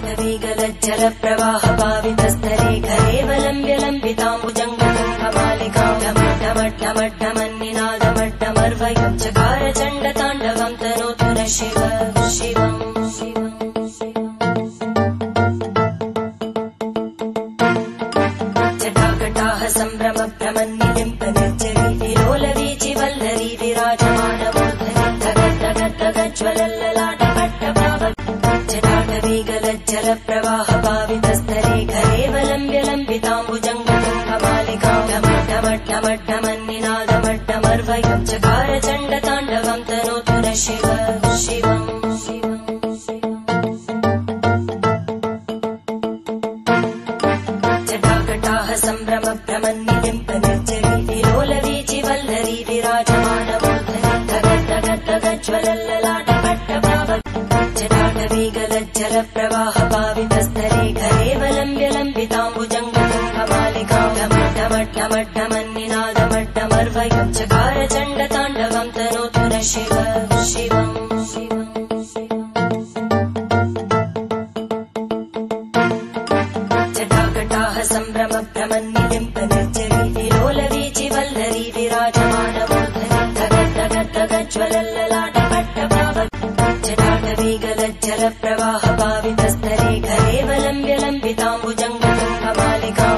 जटाटवीगलज्जल प्रवाह पावितस्तरे घरेवलम्ब्य लम्बिताम्बुजङ्गमालिकां ढमढमढमढमन्निनादमड्डमर्वयं चकार चण्डताण्डवं तनोतु न शिव शिवम् जटाकटाः सम्भ्रम भ्रमन्निलिम्पनिर्जरी विलोलवीचि वल्लरी विराजमानमूर्धनि धगद्धगद्धगज्ज्वलल्ललाटपट्टभाव जटाटवीगलज्जल प्रवाह पावितस्तरे घरेवलम्ब्य लम्बिताम्बुजङ्गमालिकां ढमढमढमढमन्निनादमड्डमर्वयं चकार चण्डताण्डवं तनोतु न शिव शिवम् जटाकटाः सम्भ्रम भ्रमन्निलिम्पनिर्जरी विलोलवीचि वल्लरी विराजमानमूर्धनि धगद्धगद्धगज्ज्वलल्ललाटपट्टभाव जटाटवीगलज्जल प्रवाह पावितस्तरे घरेवलम्ब्य लम्बिताम्बुजङ्गमालिकां ढमढमढमढमन्निनादमड्डमर्वयं चकार चण्डताण्डवं तनोतु न शिव शिवम् जटाकटाः सम्भ्रम भ्रमन्निलिम्पनिर्जरी विलोलवीचि वल्लरी विराजमानमूर्धनि धगद्धगद्धगज्ज्वलल्ललाटपट्टभाव जटाटवीगलज्जल प्रवाह पावितस्तरे घरेवलम्ब्य लम्बिताम्बुजङ्गमालिकां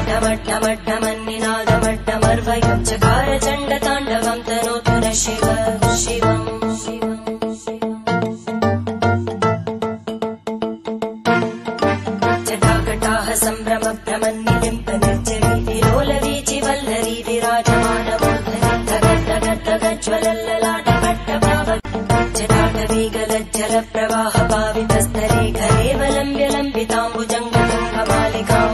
ढमढमढमढमन्निनादमड्डमर्वयं चकार चण्डताण्डवं तनोतु न शिव शिवम् जटाकटाः सम्भ्रम भ्रमन्निलिम्पनिर्जरी विलोलवीचि वल्लरी विराजमानमूर्धनि धगद्धगद्धगज्ज्वलल्ललाटपट्टभाव जटाटवीगलज्जल प्रवाह पावितस्तरे घरेवलम्ब्य लम्बिताम्बुजङ्गमालिकां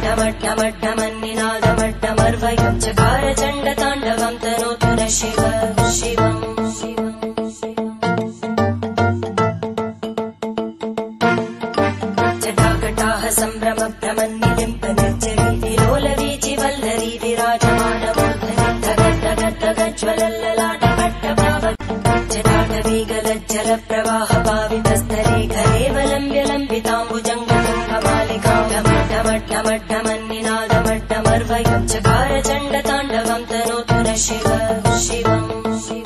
ढमढमढमढमन्निनादमड्डमर्वयं चकार चण्डताण्डवं तनोतु न शिव शिवम् जटाकटाः सम्भ्रम भ्रमन्निलिम्पनिर्जरी विलोलवीचि वल्लरी विराजमानमूर्धनि धगद्धगद्धगज्ज्वलल्ललाटपट्टभाव जटाटवीगलज्जल प्रवाह पावितस्तरे घरेवलम्ब्य लम्बिताम्बुजङ्गमालिकां ढमढमढमढमन्निनादमड्डमर्वयं चकार चण्डताण्डवं तनोतु न शिव शिवम्